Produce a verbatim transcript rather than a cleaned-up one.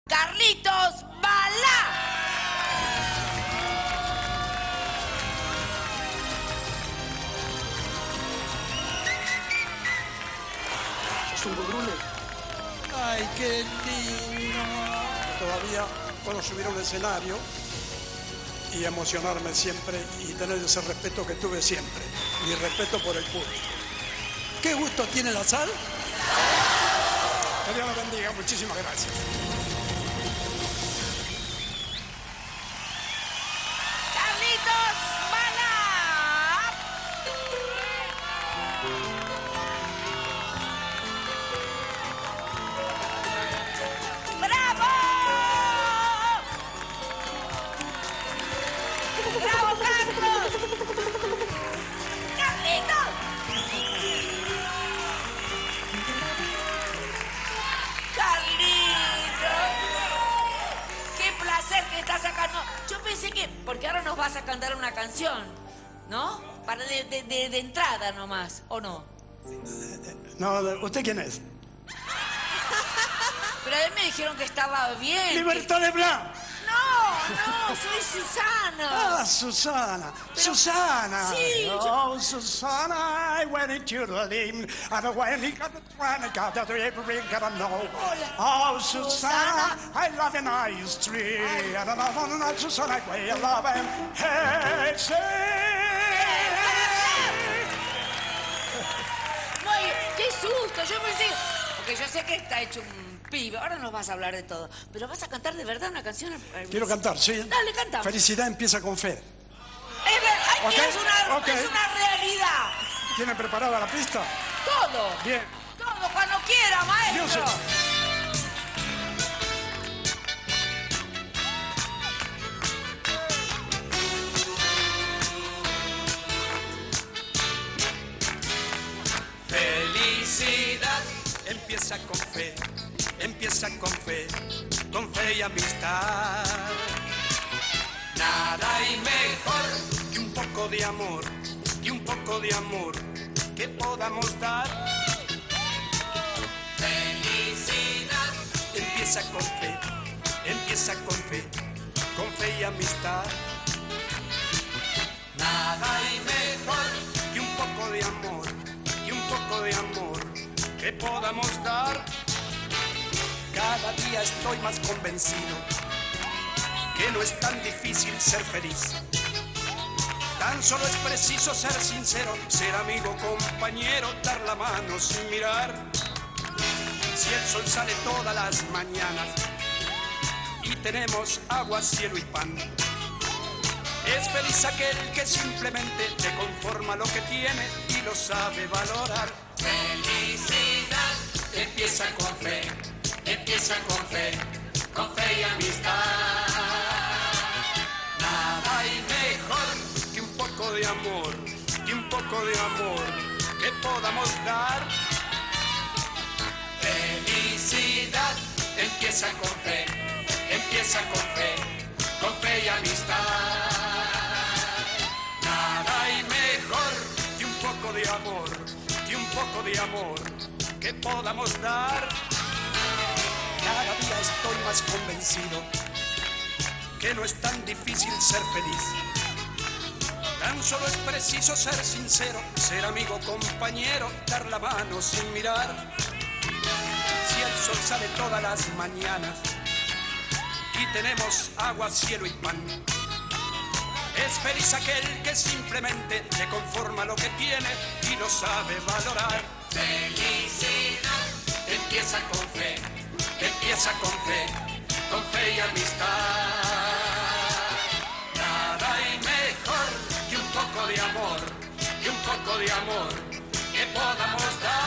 Carlitos Balá. ¿Es un gudrule? Ay, qué lindo. Todavía puedo subir a un escenario y emocionarme siempre y tener ese respeto que tuve siempre. Mi respeto por el público. ¿Qué gusto tiene la sal? Que Dios los bendiga. Muchísimas gracias. Carlitos Balá. ¡Bravo! ¡Bravo, Carlos! ¡Carlitos! ¡Carlitos! ¡Qué placer que estás acá! No, yo pensé que... Porque ahora nos vas a cantar una canción, ¿no? Para de, de, de, de entrada nomás, ¿o no? No, ¿usted quién es? Pero a mí me dijeron que estaba bien. Libertad que... de Blanc. No, no, soy Susana. Ah, Susana. Pero... Susana. Sí, Oh, yo... Susana, I went into the lane. And when he got the train, I got the every got to know. Hola. Oh, Susana, Susana. I love a nice tree. And I love a Susana, I love him. Hey, say. No, qué susto, yo pensé... Porque yo sé que está hecho un pibe, ahora nos vas a hablar de todo. Pero vas a cantar de verdad una canción. Quiero cantar, ¿sí? Dale, canta. Felicidad empieza con fe. Es verdad, Okay, es, una, okay. es una realidad. ¿Tiene preparada la pista? Todo. Bien. Todo, cuando quiera, maestro. Dios. Felicidad empieza con fe, empieza con fe, con fe y amistad. Nada hay mejor que un poco de amor, que un poco de amor que podamos dar. Felicidad empieza con fe, empieza con fe, con fe y amistad. Nada hay mejor que un poco de amor, que un poco de amor que podamos dar. Cada día estoy más convencido que no es tan difícil ser feliz. Tan solo es preciso ser sincero, ser amigo, compañero, dar la mano sin mirar. Si el sol sale todas las mañanas y tenemos agua, cielo y pan, es feliz aquel que simplemente le conforma lo que tiene y lo sabe valorar. Felicidad empieza con fe, empieza con fe, con fe y amistad. Nada hay mejor que un poco de amor, que un poco de amor que podamos dar. Felicidad empieza con fe, empieza con fe, con fe y amistad. Nada hay mejor que un poco de amor, que un poco de amor que podamos dar. Cada día estoy más convencido que no es tan difícil ser feliz. Tan solo es preciso ser sincero, ser amigo, compañero, dar la mano sin mirar. Si el sol sale todas las mañanas y tenemos agua, cielo y pan, es feliz aquel que simplemente le conforma lo que tiene y lo sabe valorar. Felicidad empieza con fe, empieza con fe, con fe y amistad. Nada hay mejor que un poco de amor, que un poco de amor que podamos dar.